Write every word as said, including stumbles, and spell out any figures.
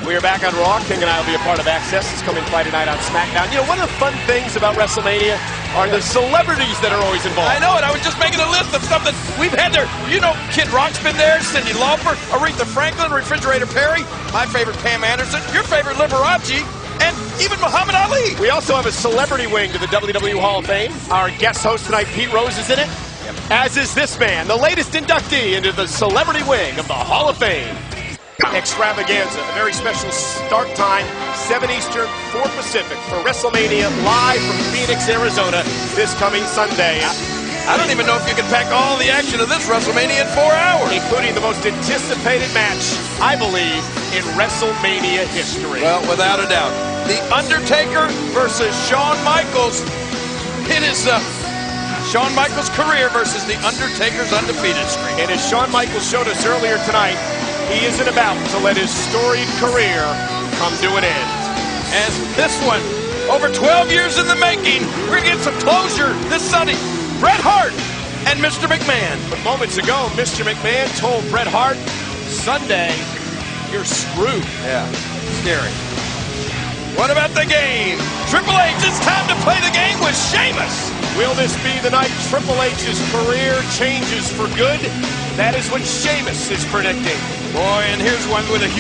We are back on Raw. King and I will be a part of Access. It's coming Friday night on SmackDown. You know, one of the fun things about WrestleMania are the celebrities that are always involved. I know it. I was just making a list of something we've had there. You know, Kid Rock's been there, Cyndi Lauper, Aretha Franklin, Refrigerator Perry, my favorite Pam Anderson, your favorite Liberace, and even Muhammad Ali. We also have a celebrity wing to the W W E Hall of Fame. Our guest host tonight, Pete Rose, is in it, yep. As is this man, the latest inductee into the celebrity wing of the Hall of Fame. Extravaganza, a very special start time, seven Eastern, four Pacific, for WrestleMania live from Phoenix, Arizona, this coming Sunday. I don't even know if you can pack all the action of this WrestleMania in four hours. Including the most anticipated match, I believe, in WrestleMania history. Well, without a doubt. The Undertaker versus Shawn Michaels. It is uh, Shawn Michaels' career versus The Undertaker's undefeated streak. And as Shawn Michaels showed us earlier tonight, he isn't about to let his storied career come to an end. As this one, over twelve years in the making, we're going to get some closure this Sunday. Bret Hart and Mister McMahon. But moments ago, Mister McMahon told Bret Hart, Sunday, you're screwed. Yeah, scary. What about the game? Triple H, it's time to play the game with Sheamus. Will this be the night Triple H's career changes for good? That is what Sheamus is predicting. Boy, and here's one with a huge